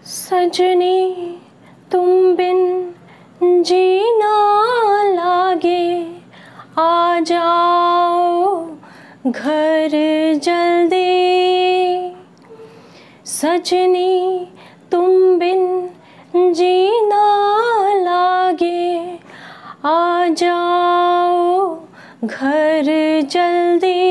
सजनी तुम बिन जीना लागे, आ जाओ घर जल्दी। सजनी तुम बिन जीना लागे, आ जाओ घर जल्दी।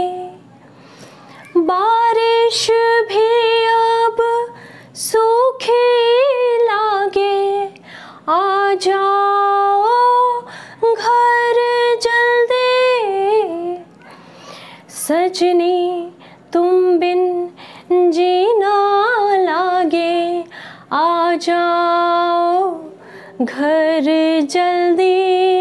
बारिश भी अब सूखी लागे, आ जाओ घर जल्दी। सजनी तुम बिन जीना लागे, आ जाओ घर जल्दी।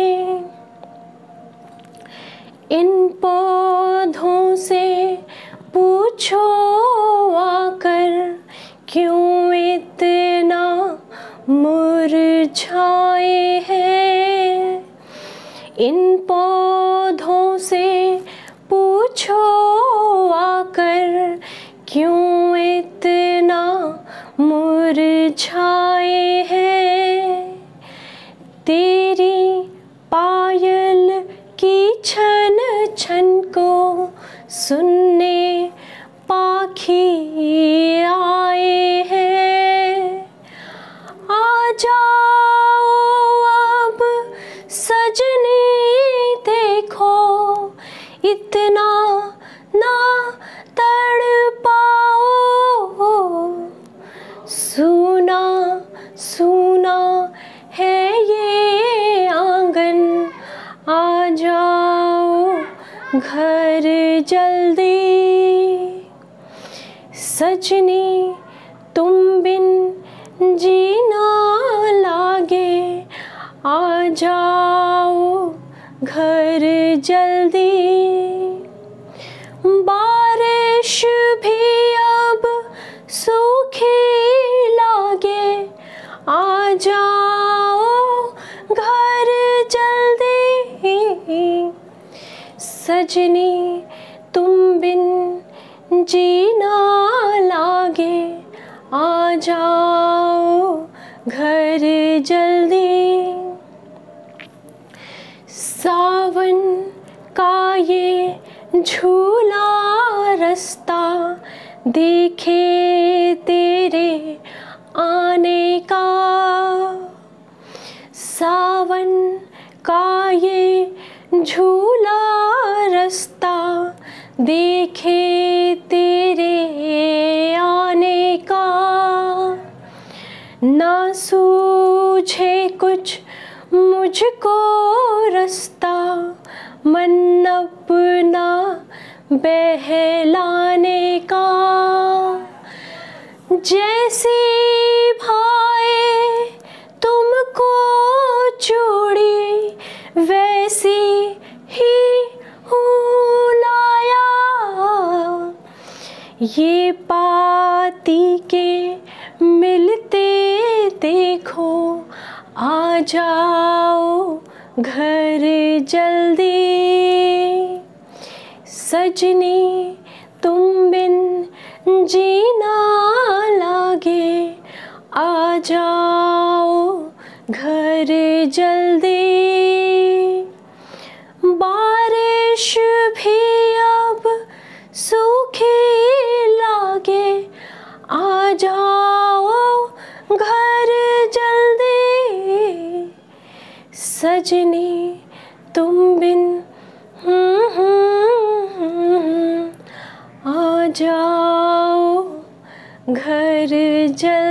इन पौधों से पूछो आकर, क्यों इतना मुरझाए हैं। इन पौधों से पूछो आकर, क्यों इतना मुरझाए हैं। तेरी पायल की छन छन को सुनने पाखी आए हैं। आ जाओ अब सजनी देखो, इतना ना तड़पाओ। सूना सूना है ये आंगन, आ जाओ घर जल्दी। सजनी तुम बिन जीना लागे, आ जाओ घर जल्दी। बारिश भी अब सूखी लागे, आ जाओ घर जल्दी। सजनी तुम बिन जीना लागे, आ जाओ घर जल्दी। सावन का ये झूला रास्ता देखे तेरे आने का। सावन का ये झूला रास्ता देखे तेरे आने का। ना सूझे कुछ मुझको रास्ता, मन अपना बहलाने का। जैसी भाए तुमको चूड़ी, वैसी ही हूँ लाया। ये पाती के मिलते देखो, आ जाओ घर जल्दी। सजनी तुम बिन जीना लागे, आ जाओ घर जल्दी। बारिश भी अब सूखी लागे, आ जाओ घर जल्दी। सजनी तुम बिन आ जाओ घर जल्दी।